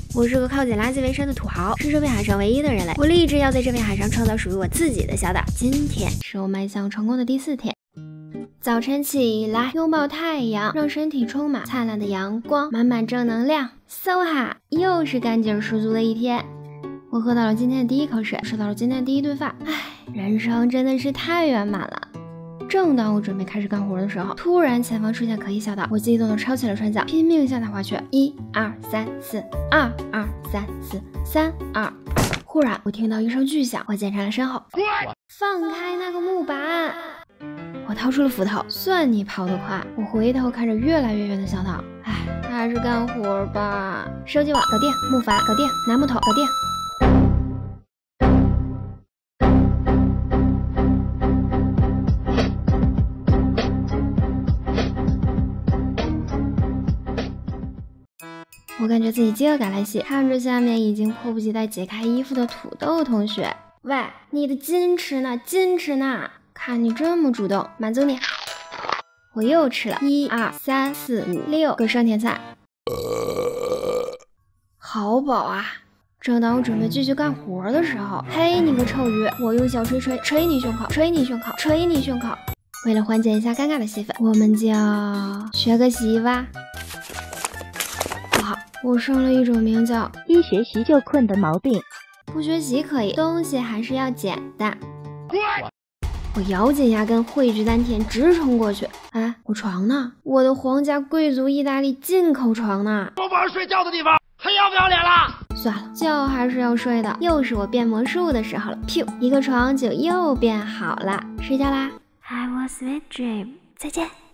我是个靠捡垃圾为生的土豪，是这片海上唯一的人类。我立志要在这片海上创造属于我自己的小岛。今天是我迈向成功的第4天。早晨起来，拥抱太阳，让身体充满灿烂的阳光，满满正能量。So ha， 又是干劲十足的一天。我喝到了今天的第一口水，吃到了今天的第一顿饭。唉，人生真的是太圆满了。正当我准备开始干活的时候，突然前方出现可疑小岛，我激动的抄起了船桨，拼命向它划去。1、2、3、4，2、2、3、4、3、2。忽然，我听到一声巨响，我检查了身后，放开那个木板。我掏出了斧头，算你跑得快。我回头看着越来越远的小岛，唉，还是干活吧。收集网搞定，木筏搞定，拿木头搞定。我感觉自己饥饿感来袭，看着下面已经迫不及待解开衣服的土豆同学，喂，你的矜持呢？矜持呢？看你这么主动，满足你。我又吃了1、2、3、4、5、6个酸甜菜，好饱啊！正当我准备继续干活的时候，嘿，你个臭鱼！我用小锤锤锤你胸口，锤你胸口，锤你胸口。为了缓解一下尴尬的气氛，我们就学个习吧。不好，我生了一种名叫一学习就困的毛病。 不学习可以，东西还是要简单。我咬紧牙根，汇聚丹田，直冲过去。哎，我床呢？我的皇家贵族意大利进口床呢？ 厨房睡觉的地方还要不要脸了？ 算了，觉还是要睡的。又是我变魔术的时候了。噗，一个床就又变好了。睡觉啦。Have a sweet dream。再见。